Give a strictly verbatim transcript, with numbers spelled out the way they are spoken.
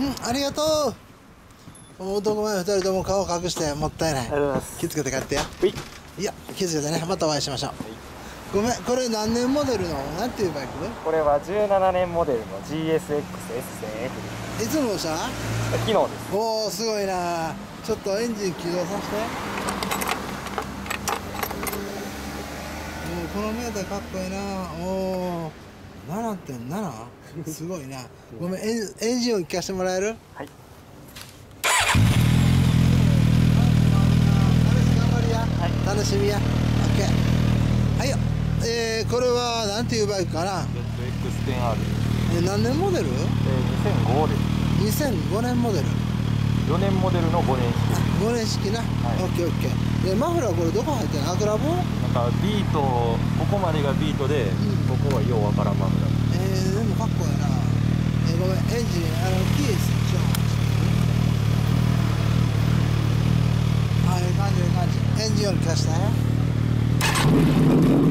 うん、ありがとう。男前二人とも顔隠してもったいない。 ありがとうございます。 気付けて帰ってや。 はい。 いや、気づけてね。またお会いしましょう。 はい、 ごめん、これ何年モデルのなんていうバイク？ これはじゅうななねんモデルの ジーエスエックスエスせんエフいつの車？ 昨日です。 おお、すごいな。ちょっとエンジン起動させて。おお、このメーターかっこいいな。おお、ななてんなな？ すごいな。ごめん、エン、エンジンを聞かせてもらえる？ はい。 はい、楽しみや。オッケー。はいよ。えー、これはなんていうバイクかな。 エックステンアール。 えー、何年モデル？ えー、にせんごです。 にせんごねんモデル。 よねんモデルのごねん式。 ごねん式な。 はい、 オッケーオッケー。で、マフラーこれどこ入ってんの？アクラボ？ なんかビート、ここまでがビートで、うん、ここはようわからんマフラー。 えー、でもかっこいいな。えー、ごめん、エンジン、あの、キースしよう。あ、いい感じ、いい感じ。エンジンより聞かせて。